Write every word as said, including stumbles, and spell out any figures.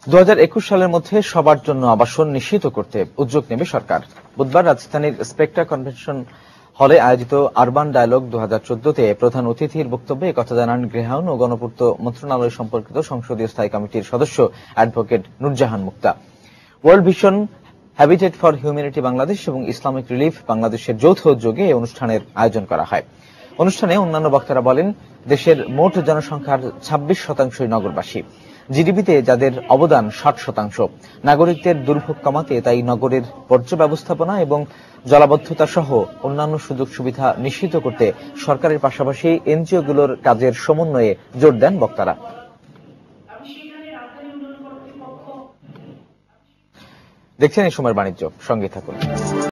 দু হাজার একুশ সালের মধ্যে সবার জন্য আবাসন নিশ্চিত করতে উদ্যোগ নেবে সরকার। বুধবার রাজধানীর স্পেক্ট্রা কনভেনশন হলে আয়োজিত আরবান ডায়ালগ দু হাজার চোদ্দ তে প্রধান অতিথির বক্তব্যে একথা জানান গৃহায়ন ও গণপূর্ত মন্ত্রণালয় সম্পর্কিত সংসদীয় স্থায়ী কমিটির সদস্য advocate Nurjahan Mukta. World Vision, Habitat for Humanity Bangladesh এবং ইসলামিক রিলিফ বাংলাদেশের যৌথ উদ্যোগে এই অনুষ্ঠানের আয়োজন করা হয়। অনুষ্ঠানে অন্যান্য বক্তারা বলেন, দেশের মোট জনসংখ্যার ছাব্বিশ শতাংশই নগরবাসী। জিডিপিতে যাদের অবদান ষাট শতাংশ। নাগরিকদের দুর্ভোগ কমাতে তাই নগরের বর্জ্য ব্যবস্থাপনা এবং জলাবদ্ধতা সহ অন্যান্য সুযোগ সুবিধা নিশ্চিত করতে সরকারের পাশাপাশি এনজিওগুলোর কাজের সমন্বয়ে জোর দেন বক্তারা। দেখছেন এই সময়ের বাণিজ্য, সঙ্গে থাকুন।